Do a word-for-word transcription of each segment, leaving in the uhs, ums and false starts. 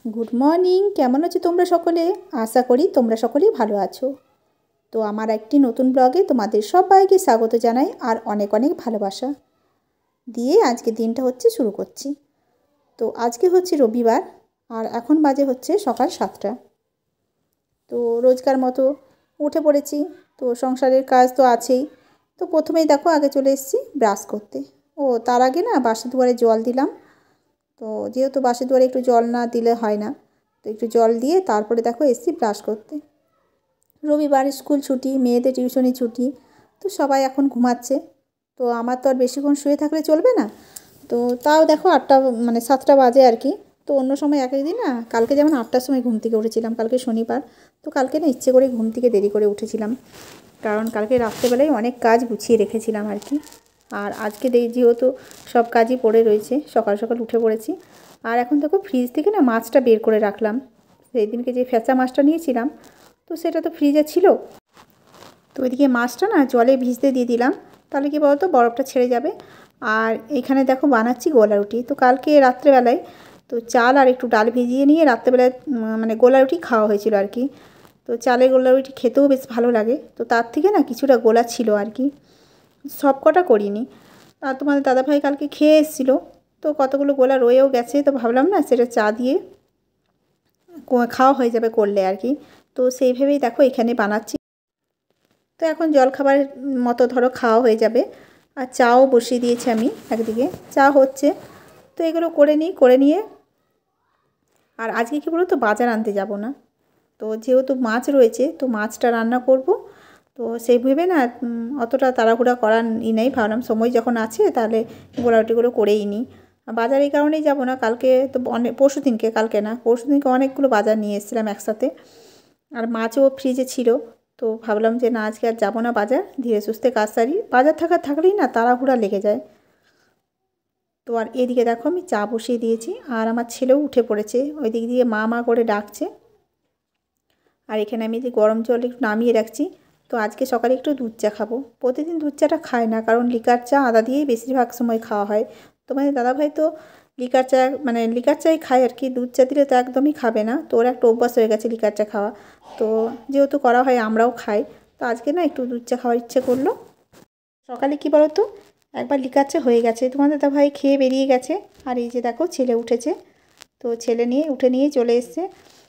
Good morning. কেমন আছো তোমরা সকলে? আশা করি তোমরা সকলেই ভালো আছো। তো আমার একটি নতুন ব্লগে তোমাদের সবাইকে স্বাগত জানাই আর অনেক অনেক ভালোবাসা দিয়ে আজকে দিনটা হচ্ছে শুরু করছি। তো আজকে হচ্ছে রবিবার আর এখন বাজে হচ্ছে সকাল সাতটা। তো রোজকার মতো উঠে পড়েছি। তো সংসারের কাজ তো আছেই। তো প্রথমেই দেখো আগে চলে এসেছি ব্রাশ করতে। ও তার আগে না বাসি দুয়ারে জল দিলাম। তো যেহেতু বাসি দুয়ারে একটু জল না দিলে হয় না, তো একটু জল দিয়ে তারপরে দেখো এসছি ব্রাশ করতে। রবিবার স্কুল ছুটি, মেয়েদের টিউশনি ছুটি, তো সবাই এখন ঘুমাচ্ছে। তো আমার তো আর বেশিক্ষণ শুয়ে থাকলে চলবে না। তো তাও দেখো আটটা মানে সাতটা বাজে আর কি। তো অন্য সময় এক একদিন না, কালকে যেমন আটটার সময় ঘুম থেকে উঠেছিলাম, কালকে শনিবার। তো কালকে না ইচ্ছে করে ঘুম থেকে দেরি করে উঠেছিলাম, কারণ কালকে রাত্রেবেলায় অনেক কাজ গুছিয়ে রেখেছিলাম আর কি। আর আজকে দেখি যেহেতু সব কাজই পড়ে রয়েছে, সকাল সকাল উঠে পড়েছি। আর এখন দেখো ফ্রিজ থেকে না মাছটা বের করে রাখলাম। সেই দিনকে যে ফ্যাঁচা মাছটা নিয়েছিলাম, তো সেটা তো ফ্রিজে ছিল। তো ওইদিকে মাছটা না জলে ভিজতে দিয়ে দিলাম, তাহলে কি বলতো বরফটা ছেড়ে যাবে। আর এখানে দেখো বানাচ্ছি গোলা রুটি। তো কালকে রাত্রেবেলায় তো চাল আর একটু ডাল ভিজিয়ে নিয়ে রাত্রেবেলায় মানে গোলা রুটি খাওয়া হয়েছিল আর কি। তো চালের গোলা রুটি খেতেও বেশ ভালো লাগে। তো তার থেকে না কিছুটা গোলা ছিল আর কি, সব কটা করিনি। আর তোমাদের দাদাভাই কালকে খেয়ে এসেছিলো, তো কতগুলো গোলা রয়েও গেছে। তো ভাবলাম না সেটা চা দিয়ে খাওয়া হয়ে যাবে করলে আর কি। তো সেই ভেবেই দেখো এখানে বানাচ্ছি। তো এখন জলখাবার মতো ধরো খাওয়া হয়ে যাবে। আর চাও বসিয়ে দিয়েছি আমি একদিকে, চা হচ্ছে। তো এগুলো করে নিই, করে নিয়ে আর আজকে কী বলো তো বাজার আনতে যাব না। তো যেহেতু মাছ রয়েছে, তো মাছটা রান্না করব। তো সেই ভেবে না অতটা তাড়াহুড়া করার ই নেই, ভাবলাম সময় যখন আছে তাহলে গোলারুটিগুলো করেই নিই। বাজার এই কারণেই যাব না, কালকে তো অনেক পরশু দিনকে, কালকে না পরশু দিনকে অনেকগুলো বাজার নিয়ে এসেছিলাম একসাথে। আর মাছও ফ্রিজে ছিল। তো ভাবলাম যে না আজকে আর যাবো না বাজার, ধীরে সুস্থে কাজ সারি। বাজার থাকা থাকলেই না তাড়াহুড়া লেগে যায়। তো আর এদিকে দেখো আমি চা বসিয়ে দিয়েছি আর আমার ছেলেও উঠে পড়েছে, ওই দিক দিয়ে মা মা করে ডাকছে। আর এখানে আমি যে গরম জল একটু নামিয়ে রাখছি। তো আজকে সকালে একটু দুধ চা খাবো। প্রতিদিন দুধ চাটা খায় না, কারণ লিকার চা আদা দিয়েই বেশিরভাগ সময় খাওয়া হয়। তোমাদের দাদাভাই তো লিকার চা মানে লিকার চাই খায় আর কি, দুধ চা দিলে তো একদমই খাবে না। তো ওর একটা অভ্যাস হয়ে গেছে লিকার চা খাওয়া। তো যেহেতু করা হয় আমরাও খাই, তো আজকে না একটু দুধ চা খাওয়ার ইচ্ছে করলো। সকালে কি বলো তো একবার লিকার চা হয়ে গেছে, তোমাদের দাদাভাই খেয়ে বেরিয়ে গেছে। আর এই যে দেখো ছেলে উঠেছে, তো ছেলে নিয়ে উঠে নিয়ে চলে এসছে।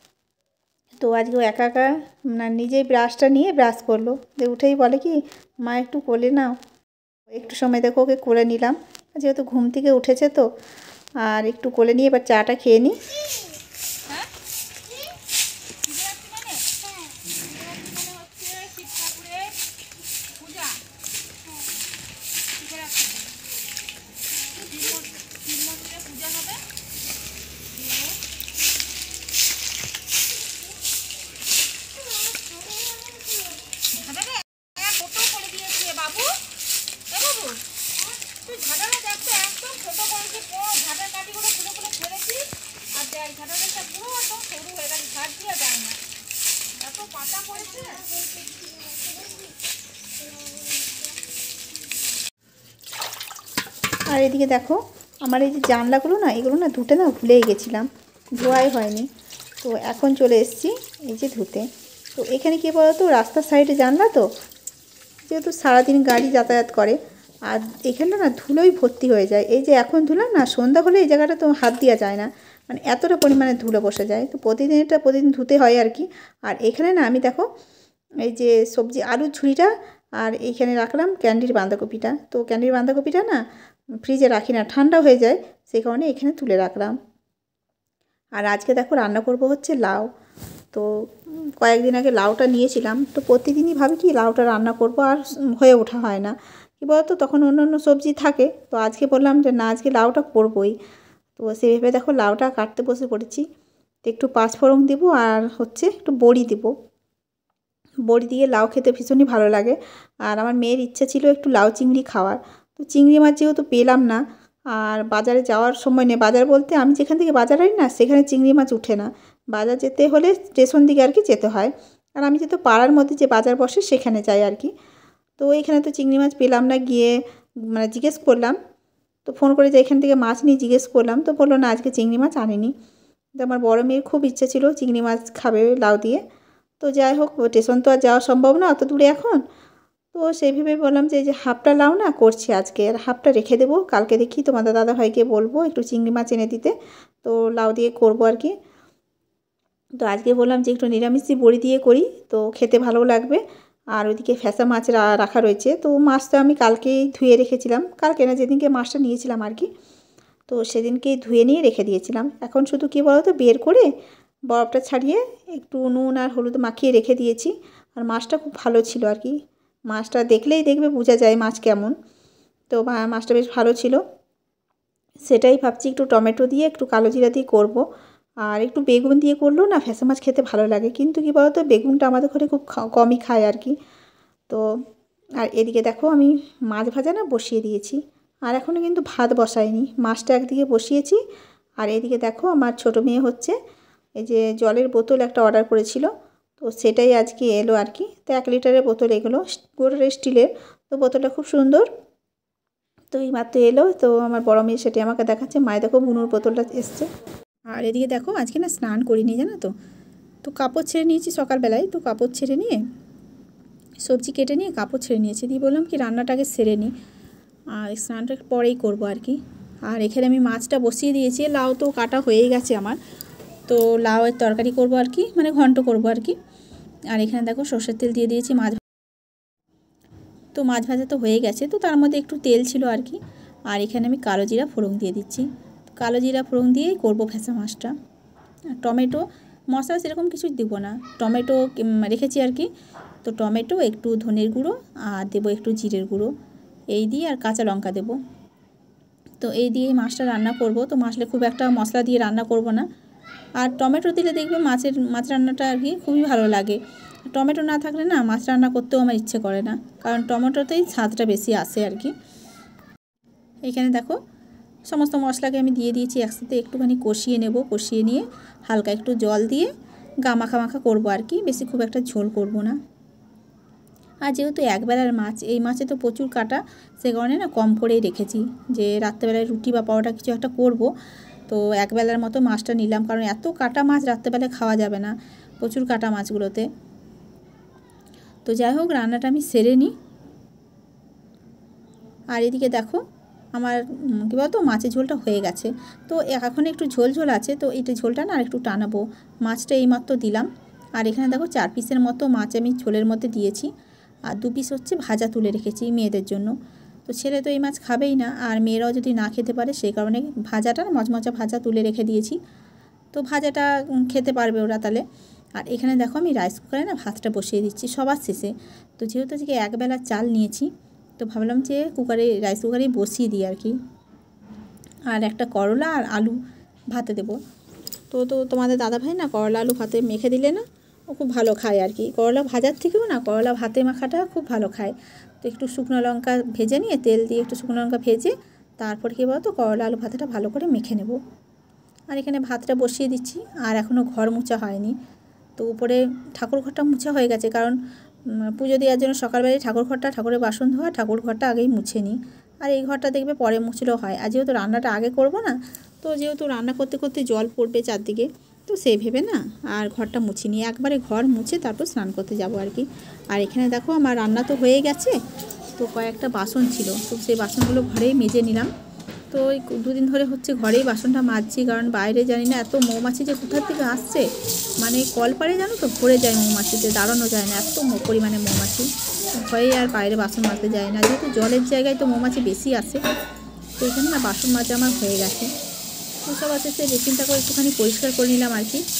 তো আজকে ও একা একা না নিজেই ব্রাশটা নিয়ে ব্রাশ করলো, যে উঠেই বলে কি মা একটু কোলে নাও। একটু সময় দেখো ওকে কোলে নিলাম, যেহেতু ঘুম থেকে উঠেছে তো। আর একটু কোলে নিয়ে এবার চাটা খেয়ে নিই। আর এদিকে দেখো আমার এই যে জানলাগুলো না, এগুলো না ধুতে না ভুলেই গেছিলাম, ধোয়াই হয়নি। তো এখন চলে এসেছি এই যে ধুতে। তো এখানে কী বলতো রাস্তার সাইডে জানলা, তো যেহেতু সারাদিন গাড়ি যাতায়াত করে, আর এখানটা না ধুলোই ভর্তি হয়ে যায়। এই যে এখন ধুলাম না, সন্ধ্যা হলে এই জায়গাটা তো হাত দেওয়া যায় না, মানে এতটা পরিমাণে ধুলো বসে যায়। তো প্রতিদিন এটা প্রতিদিন ধুতে হয় আর কি। আর এখানে না আমি দেখো এই যে সবজি আলুর ঝুড়িটা আর এইখানে রাখলাম ক্যান্ডির বাঁধাকপিটা। তো ক্যান্ডির বাঁধাকপিটা না ফ্রিজে রাখি না, ঠান্ডা হয়ে যায়, সেই কারণে এখানে তুলে রাখলাম। আর আজকে দেখো রান্না করব হচ্ছে লাউ। তো কয়েকদিন আগে লাউটা নিয়েছিলাম, তো প্রতিদিনই ভাবি কি লাউটা রান্না করব, আর হয়ে ওঠা হয় না। কী বলতো তখন অন্য অন্য সবজি থাকে। তো আজকে বললাম যে না আজকে লাউটা করবই। তো সেই ভেবে দেখো লাউটা কাটতে বসে পড়েছি। তো একটু পাঁচফোড়ন দিব আর হচ্ছে একটু বড়ি দিব। বড়ি দিয়ে লাউ খেতে ভীষণই ভালো লাগে। আর আমার মেয়ের ইচ্ছে ছিল একটু লাউ চিংড়ি খাওয়ার। তো চিংড়ি মাছ যেহেতু পেলাম না, আর বাজারে যাওয়ার সময় নেই, বাজার বলতে আমি যেখান থেকে বাজার আনি না সেখানে চিংড়ি মাছ উঠে না। বাজার যেতে হলে স্টেশন দিকে আর কি যেতে হয়। আর আমি যেহেতু পাড়ার মধ্যে যে বাজার বসে সেখানে যাই আর কি। তো এইখানে তো চিংড়ি মাছ পেলাম না, গিয়ে মানে জিজ্ঞেস করলাম। তো ফোন করে যে এখান থেকে মাছ নিয়ে জিজ্ঞেস করলাম, তো বললো না আজকে চিংড়ি মাছ আনেনি। তো আমার বড় মেয়ের খুব ইচ্ছে ছিল চিংড়ি মাছ খাবে লাউ দিয়ে। তো যাই হোক, স্টেশন তো আর যাওয়া সম্ভব না অত দূরে এখন। তো সেই ভেবে বললাম যে এই যে হাফটা লাউ না করছি আজকে, আর হাফটা রেখে দেবো, কালকে দেখি তোমাদের দাদাভাইকে বলবো একটু চিংড়ি মাছ এনে দিতে, তো লাউ দিয়ে করবো আর কি। তো আজকে বললাম যে একটু নিরামিষই বড়ি দিয়ে করি, তো খেতে ভালো লাগবে। আর ওইদিকে ফ্যাসা মাছ রাখা রয়েছে, তো মাছটা আমি কালকেই ধুয়ে রেখেছিলাম, কালকে না যেদিনকে মাছটা নিয়েছিলাম আর কি, তো সেদিনকেই ধুয়ে নিয়ে রেখে দিয়েছিলাম। এখন শুধু কী বলো তো, বের করে বরফটা ছাড়িয়ে একটু নুন আর হলুদ মাখিয়ে রেখে দিয়েছি। আর মাছটা খুব ভালো ছিল আর কি, মাছটা দেখলেই দেখবে বোঝা যায় মাছ কেমন। তো মাছটা বেশ ভালো ছিল, সেটাই ভাবছি একটু টমেটো দিয়ে একটু কালো জিরা দিয়ে করবো। আর একটু বেগুন দিয়ে করলেও না ফ্যাসা মাছ খেতে ভালো লাগে, কিন্তু কী বলো তো বেগুনটা আমাদের ঘরে খুব কমই খায় আর কি। তো আর এদিকে দেখো আমি মাছ ভাজা না বসিয়ে দিয়েছি, আর এখনও কিন্তু ভাত বসাইনি, মাছটা একদিকে বসিয়েছি। আর এদিকে দেখো আমার ছোটো মেয়ে হচ্ছে এই যে জলের বোতল একটা অর্ডার করেছিল, তো সেটাই আজকে এলো আর কি। তো এক লিটারের বোতল এগুলো, গোটা স্টিলের, তো বোতলটা খুব সুন্দর। তো এই মাত্র এলো, তো আমার বড় মেয়ে সেটি আমাকে দেখাচ্ছে, মায়ে দেখো বুনুর বোতলটা এসছে। আর এদিকে দেখো আজকে না স্নান করিনি জানো তো, তো কাপড় ছেড়ে নিয়েছি সকালবেলায়, তো কাপড় ছেড়ে নিয়ে সবজি কেটে নিয়ে কাপড় ছেড়ে নিয়েছি, দিয়ে বললাম কি রান্নাটাকে সেরে নিই, আর স্নানটা পরেই করবো আর কি। আর এখানে আমি মাছটা বসিয়ে দিয়েছি, লাউ তো কাটা হয়েই গেছে আমার, তো লাউয়ের তরকারি করব আর কি, মানে ঘন্ট করব আর কি। আর এখানে দেখো সর্ষের তেল দিয়ে দিয়েছি, মাছ তো মাছ ভাজা তো হয়ে গেছে, তো তার মধ্যে একটু তেল ছিল আর কি। আর এখানে আমি কালো জিরা ফোড়ন দিয়ে দিচ্ছি, কালো জিরা ফোড়ন দিয়েই করবো ফ্যাসা মাছটা। টমেটো মশলা সেরকম কিছু দিব না, টমেটো রেখেছি আর কি, তো টমেটো একটু ধনের গুঁড়ো আর দেবো একটু জিরের গুঁড়ো, এই দিয়ে আর কাঁচা লঙ্কা দেবো। তো এই দিয়ে মাছটা রান্না করব, তো মাছটা খুব একটা মশলা দিয়ে রান্না করব না। আর টমেটো দিলে দেখবে মাছের মাছ রান্নাটা আর কি খুবই ভালো লাগে। টমেটো না থাকলে না মাছ রান্না করতেও আমার ইচ্ছে করে না, কারণ টমেটোতেই স্বাদটা বেশি আসে আর কি। এখানে দেখো সমস্ত মশলাকে আমি দিয়ে দিয়েছি একসাথে, একটুখানি কষিয়ে নেব, কষিয়ে নিয়ে হালকা একটু জল দিয়ে গা মাখা মাখা করবো আর কি, বেশি খুব একটা ঝোল করব না। আর যেহেতু একবেলার মাছ, এই মাছে তো প্রচুর কাটা, সে কারণে না কম করেই রেখেছি, যে রাত্রেবেলায় রুটি বা পরোটা কিছু একটা করব, তো একবেলার মতো মাছটা নিলাম, কারণ এত কাটা মাছ রাত্রেবেলায় খাওয়া যাবে না, প্রচুর কাটা মাছগুলোতে। তো যাই হোক রান্নাটা আমি সেরে নিই। আর এদিকে দেখো আমার কী বলতো মাছের ঝোলটা হয়ে গেছে, তো এখন একটু ঝোল ঝোল আছে, তো এইটা ঝোলটা না আর একটু টানাবো। মাছটা এইমাত্র দিলাম, আর এখানে দেখো চার পিসের মতো মাছ আমি ঝোলের মধ্যে দিয়েছি, আর দু পিস হচ্ছে ভাজা তুলে রেখেছি মেয়েদের জন্য। তো ছেলে তো এই মাছ খাবেই না, আর মেয়েরাও যদি না খেতে পারে সেই কারণে ভাজাটা মচমচা ভাজা তুলে রেখে দিয়েছি, তো ভাজাটা খেতে পারবে ওরা তাহলে। আর এখানে দেখো আমি রাইস কুকারে না ভাতটা বসিয়ে দিচ্ছি সবার শেষে, তো যেহেতু আজকে একবেলা চাল নিয়েছি, তো ভাবলাম যে কুকারে রাইস কুকারেই বসিয়ে দিই আর কি। আর একটা করলা আর আলু ভাতে দেবো, তো তো তোমাদের দাদাভাই না করলা আলু ভাতে মেখে দিলে না ও খুব ভালো খায় আর কি, করলা ভাজার থেকেও না করলা ভাতে মাখাটা খুব ভালো খায়। তো একটু শুকনো লঙ্কা ভেজে নিয়ে তেল দিয়ে একটু শুকনো লঙ্কা ভেজে তারপর কী বলতো করলা আলু ভাতেটা ভালো করে মেখে নেব। আর এখানে ভাতটা বসিয়ে দিচ্ছি, আর এখনও ঘর মোছা হয়নি, তো উপরে ঠাকুর ঘরটা মোছা হয়ে গেছে, কারণ পুজো দেওয়ার জন্য সকালবেলায় ঠাকুর ঘরটা ঠাকুরের বাসন ধোয়া ঠাকুর ঘরটা আগেই মুছে নিই, আর এই ঘরটা দেখবে পরে মুছলেও হয়। আর যেহেতু রান্নাটা আগে করব না, তো যেহেতু রান্না করতে করতে জল পড়বে চারদিকে, তো সেই ভেবে না আর ঘরটা মুছি নিয়ে একবারে ঘর মুছে তারপর স্নান করতে যাব আর কি। আর এখানে দেখো আমার রান্না তো হয়ে গেছে, তো কয়েকটা বাসন ছিল, তো সেই বাসনগুলো ঘরেই মেজে নিলাম। তো ওই দুদিন ধরে হচ্ছে ঘরেই বাসনটা মাজছি, কারণ বাইরে জানি না এত মৌমাছি যে কোথার থেকে আসছে, মানে কলপারে জানো তো ভরে যায় মৌমাছিতে, দাঁড়ানো যায় না, এত পরিমাণে মৌমাছি, ভয়ে আর বাইরে বাসন মাজতে যায় না, যেহেতু জলের জায়গায় তো মৌমাছি বেশি আসে। তো এখানে না বাসন মাজা আমার হয়ে গেছে, তো সব আছে সে বেসিনটাকে একটুখানি পরিষ্কার করে নিলাম আর কি।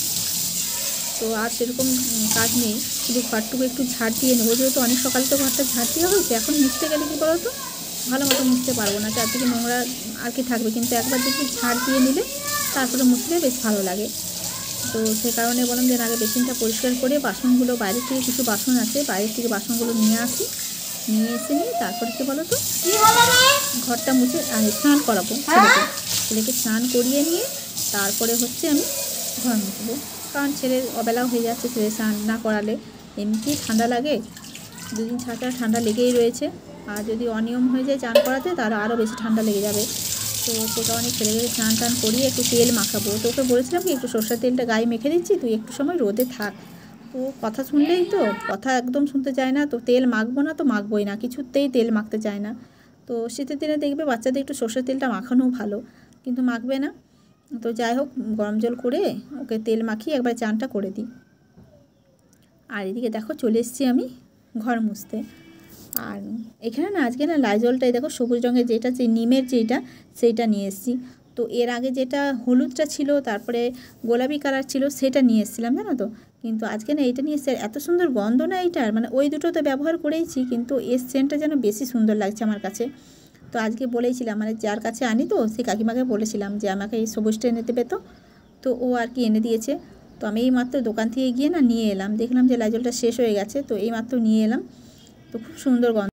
তো আর সেরকম কাজ নেই, শুধু ঘরটুকু একটু ঝাড় দিয়ে নেবো, যেহেতু অনেক সকালে তো ঘরটা ঝাড় দেওয়া হয়েছে, এখন মুছতে গেলে কী বলো তো ভালো মতো মুছতে পারবো না, চারদিকে নোংরা আর কি থাকবে, কিন্তু একবার দেখি ঝাড় দিয়ে নিলে তারপরে মুছলে বেশ ভালো লাগে। তো সে কারণে বললাম যে আগে বেসিনটা পরিষ্কার করে বাসনগুলো বাইরে থেকে কিছু বাসন আছে বাইরের থেকে বাসনগুলো নিয়ে আসি, নিয়ে এসে নিয়ে তারপরে কী বলো তো ঘরটা মুছে স্নান করাবো ছেলেকে, ছেলেকে স্নান করিয়ে নিয়ে তারপরে হচ্ছে আমি ঘর মুছবো, কারণ ছেলের অবেলাও হয়ে যাচ্ছে, ছেলে স্নান না করালে এমনিতেই ঠান্ডা লাগে, দুদিন ছাড়া ঠান্ডা লেগেই রয়েছে, আর যদি অনিয়ম হয়ে যায় চান করাতে তার আরও বেশি ঠান্ডা লেগে যাবে। তো সে কারণে ছেলেকে স্নান টান করিয়ে একটু তেল মাখাবো। তো ওকে বলেছিলাম কি একটু সরষের তেলটা গায়ে মেখে দিচ্ছি, তুই একটু সময় রোদে থাক। তো কথা শুনলেই তো কথা একদম শুনতে চায় না, তো তেল মাখবো না তো মাখবোই না, কিছুতেই তেল মাখতে চায় না। তো শীতের দিনে দেখবে বাচ্চাদের একটু সরষের তেলটা মাখানোও ভালো, কিন্তু মাখবে না। তো যাই হোক, গরম জল করে ওকে তেল মাখিয়ে একবার চানটা করে দিই। আর এদিকে দেখো চলে এসেছি আমি ঘর মুছতে। আর এখানে না আজকে না লাইজলটাই দেখো সবুজ রঙের যেটা, যে নিমের যেটা, সেইটা নিয়ে এসেছি। তো এর আগে যেটা হলুদটা ছিল, তারপরে গোলাপি কালার ছিল, সেটা নিয়ে এসেছিলাম জানো তো। কিন্তু আজকে না এইটা নিয়ে এসে এত সুন্দর গন্ধ না এইটার, মানে ওই দুটো তো ব্যবহার করেইছি, কিন্তু এর সেন্টটা যেন বেশি সুন্দর লাগছে আমার কাছে। তো আজকে বলেইছিলাম, মানে যার কাছে আনি তো সেই কাকিমাকে বলেছিলাম যে আমাকে এই সবুজটা এনে দেবে। তো তো ও আর কি এনে দিয়েছে। তো আমি এই মাত্র দোকান থেকে গিয়ে না নিয়ে এলাম, দেখলাম যে লাইজলটা শেষ হয়ে গেছে, তো এই মাত্র নিয়ে এলাম। তো খুব সুন্দর গন্ধ।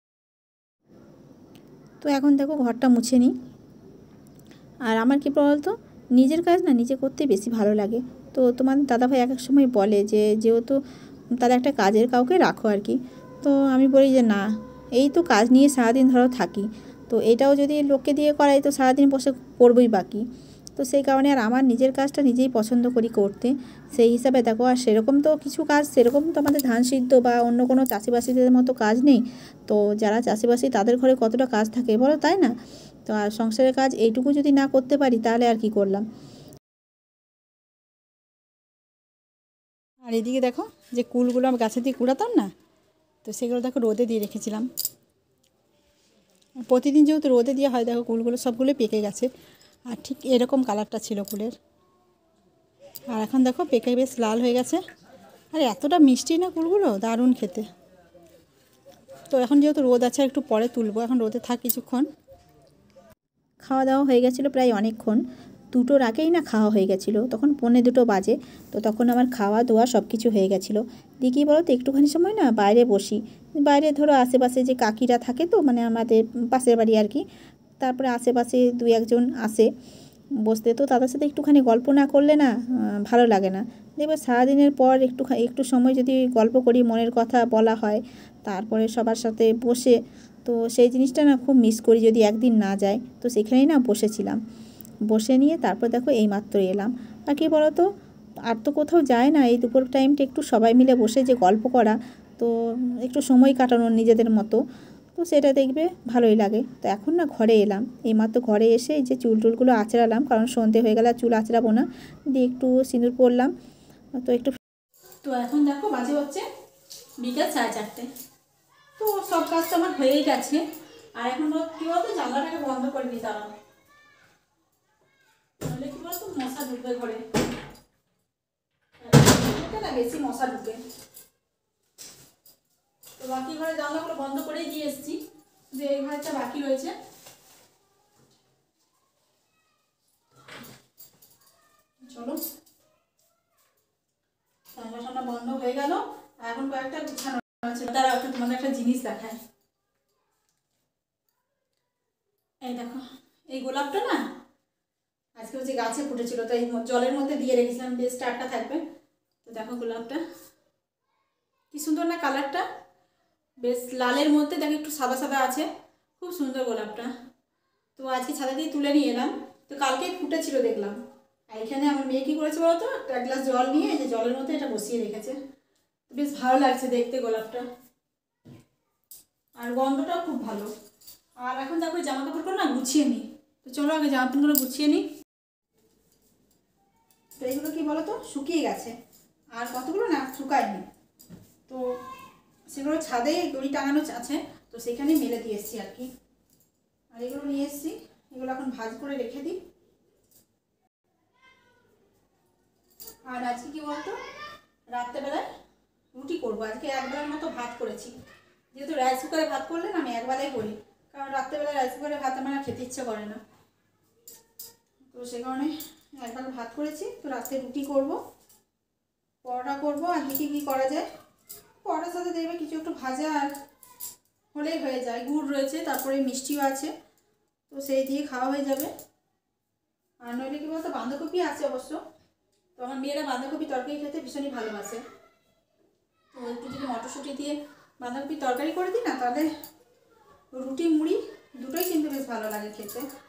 তো এখন দেখো ঘরটা মুছে নিই। আর আমার কি বলতো, নিজের কাজ না নিজে করতে বেশি ভালো লাগে। তো তোমার দাদাভাই এক এক সময় বলে যে যেহেতু তারা একটা কাজের কাউকে রাখো আর কি। তো আমি বলি যে না, এই তো কাজ নিয়ে সারাদিন ধরো থাকি, তো এটাও যদি লোককে দিয়ে করাই তো সারাদিন বসে করবই বাকি। তো সেই কারণে আর আমার নিজের কাজটা নিজেই পছন্দ করি করতে। সেই হিসাবে দেখো, আর সেরকম তো কিছু কাজ সেরকম তো আমাদের ধান সিদ্ধ বা অন্য কোনো চাষিবাসীদের মতো কাজ নেই। তো যারা চাষিবাসী তাদের ঘরে কতটা কাজ থাকে বলো, তাই না? তো আর সংসারের কাজ এইটুকু যদি না করতে পারি তাহলে আর কি করলাম। আর এদিকে দেখো যে কুলগুলো আমি গাছে দিয়ে কুড়াতাম না, তো সেগুলো দেখো রোদে দিয়ে রেখেছিলাম। প্রতিদিন যেহেতু রোদে দেওয়া হয়, দেখো কুলগুলো সবগুলো পেকে গেছে। আর ঠিক এরকম কালারটা ছিল কুলের। আর এখন দেখো পেকে বেশ লাল হয়ে গেছে। আর এতটা মিষ্টি না কুলগুলো, দারুণ খেতে। তো এখন যেহেতু রোদ আছে একটু পরে তুলবো, এখন রোদে থাক কিছুক্ষণ। খাওয়া দাওয়া হয়ে গেছিলো প্রায় অনেকক্ষণ, দুটোর আগেই না খাওয়া হয়ে গেছিলো, তখন পৌনে দুটো বাজে। তো তখন আমার খাওয়া দাওয়া সব কিছু হয়ে গেছিলো। দিয়ে কী বলো তো, একটুখানি সময় না বাইরে বসি। বাইরে ধরো আশেপাশে যে কাকিরা থাকে, তো মানে আমাদের পাশের বাড়ি আর কি, তারপরে আশেপাশে দুই একজন আসে বসতে, তো তাদের সাথে একটুখানি গল্প না করলে না ভালো লাগে না। দেখবে সারাদিনের পর একটু একটু সময় যদি গল্প করি, মনের কথা বলা হয়, তারপরে সবার সাথে বসে, তো সেই জিনিসটা না খুব মিস করি যদি একদিন না যায়। তো সেখানেই না বসেছিলাম, বসে নিয়ে তারপর দেখো এইমাত্র এলাম। আর কি বলো তো, আর তো কোথাও যায় না, এই দুপুর টাইমটা একটু সবাই মিলে বসে যে গল্প করা, তো একটু সময় কাটানো নিজেদের মতো, তো সেটা দেখবে ভালোই লাগে। তো এখন না ঘরে এলাম, এইমাত্র ঘরে এসে এই যে চুল টুলগুলো আঁচড়ালাম, কারণ সন্ধে হয়ে গেলে আর চুল আঁচড়াবো না। দিয়ে একটু সিঁদুর পরলাম, তো একটু। তো এখন দেখো বাজে হচ্ছে বিকাল সাড়ে চারটে। তো সব কাজ তো আমার হয়েই গেছে। আর এখন কী বলতো, জানলাটাকে বন্ধ করে দিই, দাঁড়াও, তাহলে কী বলতো মশা ঢুকবে ঘরে, না বেশি মশা ঢুকে। তো বাকি ঘরে জানলাগুলো বন্ধ করেই দিয়ে এসেছি, যে এই ঘরটা বাকি রয়েছে। চলো, জানলা টানলা বন্ধ হয়ে গেল। এখন কয়েকটা গুছানো আছে, তারা একটু তোমাদের একটা জিনিস দেখায়। এই দেখো, এই গোলাপটা না আজকে হচ্ছে গাছে ফুটেছিল, তো এই জলের মধ্যে দিয়ে রেখেছিলাম, বেশ টাটকা থাকবে। তো দেখো গোলাপটা কি সুন্দর না কালারটা, বেশ লালের মধ্যে দেখো একটু সাদা সাদা আছে, খুব সুন্দর গোলাপটা। তো আজকে ছাদে দিয়ে তুলে নিয়ে এলাম, তো কালকেই ফুটেছিল দেখলাম। আর এখানে আমার মেয়ে কী করেছে বলতো, এক গ্লাস জল নিয়ে এই যে জলের মধ্যে এটা বসিয়ে রেখেছে, বেশ ভালো লাগছে দেখতে গোলাপটা, আর গন্ধটাও খুব ভালো। আর এখন দেখো জামা কাপড়গুলো না গুছিয়ে নিই, তো চলো আগে জামা কাপড়গুলো গুছিয়ে নিই। তো এগুলো কী বলো তো, শুকিয়ে গেছে, আর কতগুলো না শুকায়নি, তো সেগুলো ছাদে দড়ি টাঙানো আছে, তো সেখানেই মেলে দিয়ে এসছি আর কি। আর এগুলো নিয়ে এসছি, এগুলো এখন ভাজ করে রেখে দিই। আর আজকে কি বলতো, রাত্রেবেলায় রুটি করবো। আজকে একবেলার মতো ভাত করেছি, যেহেতু রাইস কুকারে ভাত করলে না আমি একবেলাই করি, কারণ রাত্রেবেলায় রাইস কুকারে ভাত আমার খেতে ইচ্ছা করে না, তো সে কারণে একবার ভাত করেছি। তো রাত্রে রুটি করব, পরোটা করবো, আর দেখি কী করা যায়। পরোটার সাথে দেখবে কিছু একটু ভাজা আর হলেই হয়ে যায়, গুড় রয়েছে, তারপরে মিষ্টিও আছে, তো সেই দিয়ে খাওয়া হয়ে যাবে। আর নইলে কী বলতো, বাঁধাকপি আছে অবশ্য, তো আমার মেয়েরা বাঁধাকপি তরকারি খেতে ভীষণই ভালোবাসে, তো একটু যদি মটরশুঁটি দিয়ে বাঁধাকপি তরকারি করে দিই না, তাহলে রুটি মুড়ি দুটোই কিন্তু বেশ ভালো লাগে খেতে।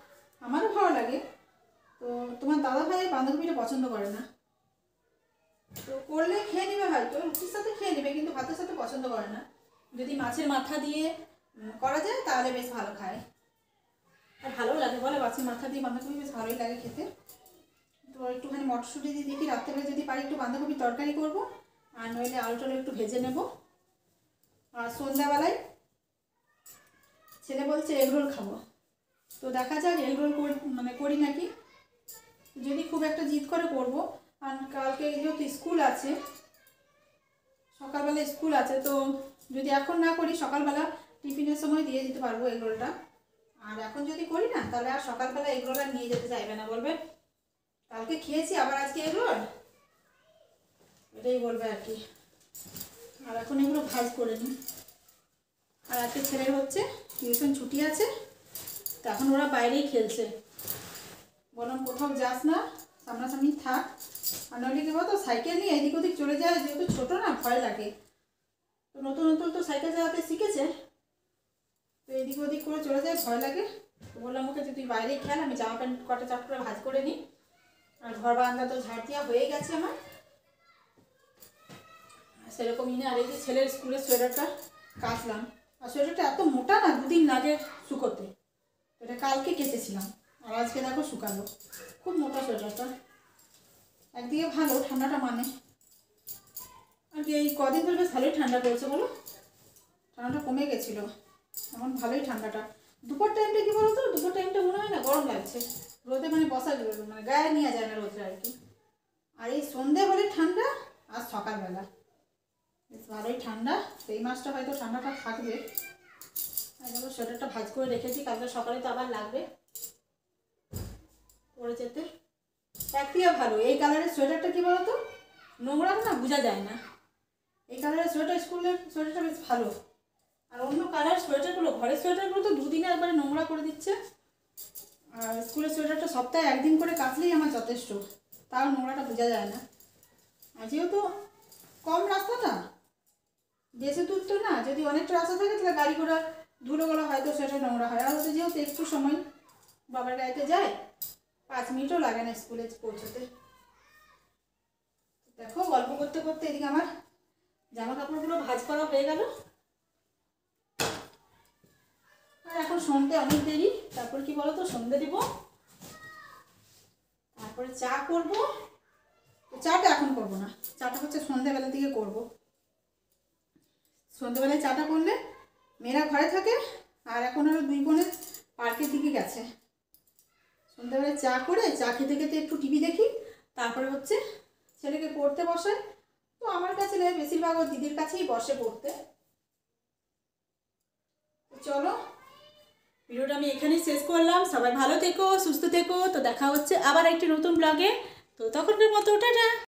আমারও ভালো লাগে। তো তোমার দাদা ভাই বাঁধাকপিটা পছন্দ করে না, তো করলে খেয়ে নেবে, হয়তো রুটির সাথে খেয়ে নেবে, কিন্তু ভাতের সাথে পছন্দ করে না। যদি মাছের মাথা দিয়ে করা যায় তাহলে বেশ ভালো খায়, আর ভালোও লাগে বলে মাছের মাথা দিয়ে বাঁধাকপি বেশ ভালোই লাগে খেতে। তো একটুখানি মটরশুঁটি দিয়ে দেখি রাত্রেবেলা যদি পারি একটু বাঁধাকপি তরকারি করবো, আর নইলে আলু টালু একটু ভেজে নেব। আর সন্ধ্যাবেলায় ছেলে বলছে এগরোল খাবো, তো দেখা যাক এগরোল করি মানে করি নাকি, যদি খুব একটা জিদ করে করবো। আর কালকে যেহেতু স্কুল আছে, সকালবেলা স্কুল আছে, তো যদি এখন না করি সকালবেলা টিফিনের সময় দিয়ে দিতে পারবো এগরোলটা। আর এখন যদি করি না তাহলে আর সকালবেলা এগরোল আর নিয়ে যেতে চাইবে না, বলবে কালকে খেয়েছি আবার আজকে এগরোল, এটাই বলবে আর কি। আর এখন এগুলো ভাজ করে নিই। আর আজকে ছেলের হচ্ছে টিউশন ছুটি আছে, তো এখন ওরা বাইরেই খেলছে। বললাম কোথাও যাস না, সামনাসামনি থাক, আর নইলে কি বলতো সাইকেল নিয়ে এদিক ওদিক চলে যায়, যেহেতু ছোটো না ভয় লাগে। তো নতুন নতুন তো সাইকেল চালাতে শিখেছে, তো এদিক ওদিক করে চলে যায়, ভয় লাগে। তো বললাম ওকে যে তুই বাইরেই খেল, আমি জামা প্যান্ট কটা চাট করে ভাজ করে নিই। আর ঘর বারান্দা তো ঝাড় দেওয়া হয়ে গেছে আমার, সেরকমই না। আর এই যে ছেলের স্কুলের সোয়েটারটা কাচলাম, আর সোয়েটারটা এত মোটা না, দুদিন লাগে শুকোতে, এটা কালকে কেচেছিলাম আর আজকে দেখো শুকালো। খুব মোটা সোয়েটারটা, একদিকে ভালো ঠান্ডাটা মানে, আর কি এই কদিন ধরে বেশ ভালোই ঠান্ডা পড়েছে বলো, ঠান্ডাটা কমে গেছিলো, এখন ভালোই ঠান্ডাটা। দুপুর টাইমটা কি বলো তো, দুপুর টাইমটা মনে হয় না গরম লাগছে, রোদে মানে বসা মানে গায়ে নেওয়া যায় না রোদে আর কি। আর এই সন্ধে হলে ঠান্ডা, আর সকালবেলা বেশ ভালোই ঠান্ডা। এই মাসটা হয়তো ঠান্ডাটা থাকবে। একবার সোয়েটারটা ভাজ করে রেখেছি, কালকে সকালে তো আবার লাগবে পরে যেতে। একটিও ভালো, এই কালারের সোয়েটারটা কি বলো তো, নোংরা না বোঝা যায় না। এই কালারের সোয়েটার স্কুলের সোয়েটারটা বেশ ভালো। আর অন্য কালার সোয়েটারগুলো, ঘরের সোয়েটারগুলো তো দুদিনে একবারে নোংরা করে দিচ্ছে। আর স্কুলের সোয়েটারটা সপ্তাহে একদিন করে কাচলেই আমার যথেষ্ট, তাও নোংরাটা বোঝা যায় না। আর যেহেতু কম রাস্তাটা, বেশি দূর তো না, যদি অনেকটা রাস্তা থাকে তাহলে গাড়ি ঘোড়া ধুলোগুলো হয়তো সেটা নোংরা হয়। আর যেহেতু একটু সময় বাবার গাড়িতে যায়, পাঁচ মিনিটও লাগে না স্কুলে পৌঁছতে। দেখো গল্প করতে করতে এদিকে আমার জামা কাপড়গুলো ভাঁজ করা হয়ে গেল। আর এখন সন্ধ্যে অনেক দেরি, তারপর কি বলো তো সন্ধ্যে দিব, তারপরে চা করব। চাটা এখন করবো না, চাটা হচ্ছে সন্ধ্যেবেলা দিকে করব। সন্ধ্যেবেলায় চাটা করলে মেয়েরা ঘরে থাকে, আর এখন আরও দুই বোনের পার্কের দিকে গেছে। সন্ধ্যেবেলায় চা করে চা খেতে খেতে একটু টিভি দেখি, তারপরে হচ্ছে ছেলেকে পড়তে বসায়। তো আমার কাছে বেশিরভাগ ওর দিদির কাছেই বসে পড়তে। চলো ভিডিওটা আমি এখানেই শেষ করলাম। সবাই ভালো থেকো, সুস্থ থেকো। তো দেখা হচ্ছে আবার একটি নতুন ব্লগে। তো তখনকার মতো টাটা।